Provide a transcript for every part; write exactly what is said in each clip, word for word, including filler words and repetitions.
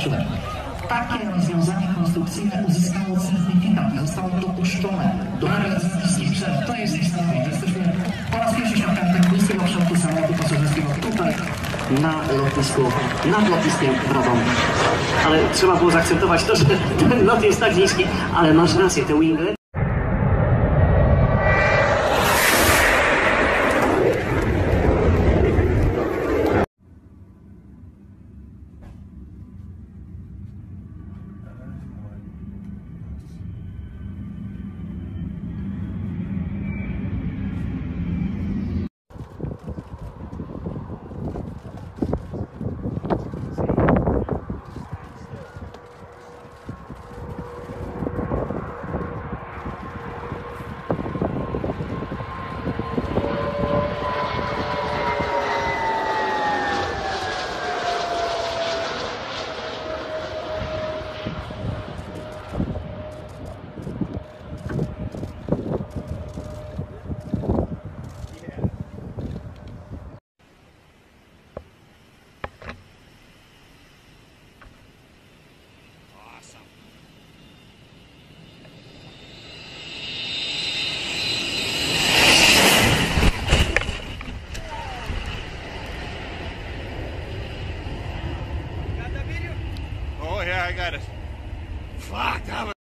Pierwsze, takie rozwiązanie konstrukcyjne uzyskało certyfikat, zostało dopuszczone do realizacji sprzętu. To jest niesamowite. Jesteśmy po raz pierwszy świadkami tak niskiego kształtu samolotu pasażerskiego tutaj na lotnisku, nad lotniskiem w Radomiu. Ale trzeba było zaakcentować to, że ten lot jest tak niski, ale masz rację, te wingle. Oh yeah, I got it. Fuck, that was...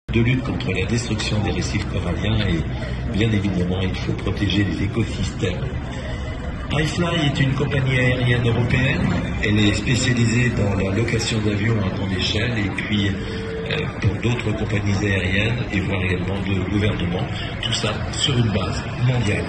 de lutte contre la destruction des récifs coralliens et bien évidemment il faut protéger les écosystèmes. iFly est une compagnie aérienne européenne, elle est spécialisée dans la location d'avions à grande échelle et puis euh, pour d'autres compagnies aériennes et voire également de gouvernement, tout ça sur une base mondiale.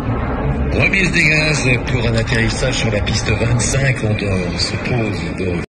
Remise des gaz pour un atterrissage sur la piste vingt-cinq, on se pose de